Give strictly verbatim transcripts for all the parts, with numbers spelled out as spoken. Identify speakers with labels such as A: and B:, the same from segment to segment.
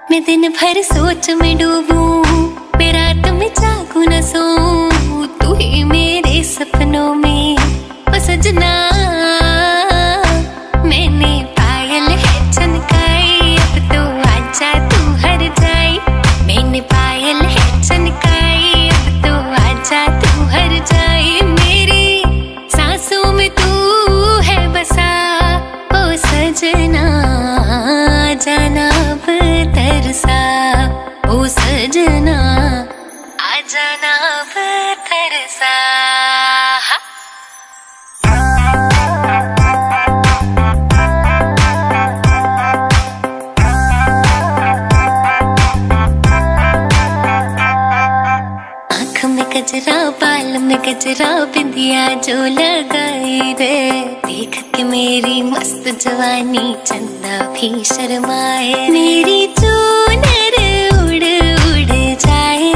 A: मैं दिन भर सोच में डूबूं, मैं रात में जागूं न सोऊं, तू ही मेरे सपनों में ओ सजना। मैंने पायल है चनकाई, अब तो आजा तू हर जाई। मैंने पायल है चनकाई, अब तो आजा तू हर जाई। मेरी सांसों में तू है बसा ओ सजना, जाना अब तरसा ओ सजना, आ जाना अब तरसा। आँख में गजरा, बाल में गजरा, बिंदिया जो लगाई रे, देख के मेरी मस्त जवानी चंदा भी शर्माए। मेरी चूनर उड़ उड़ जाए,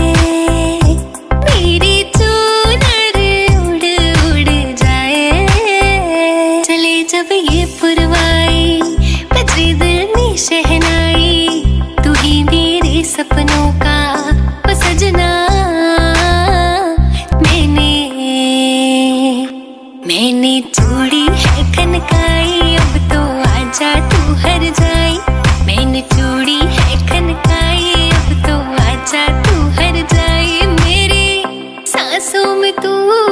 A: मेरी चूनर उड़ उड़ जाए। चले जब ये पुरवाई, बजरी दिल में शहनाई, तू ही मेरे सपनों का ओ सजना। मैंने चूड़ी है खनकाई, अब तो आजा तू हर जाई। मैंने चूड़ी है खनकाई, अब तो आजा तू हर जाई। मेरी सांसों में तू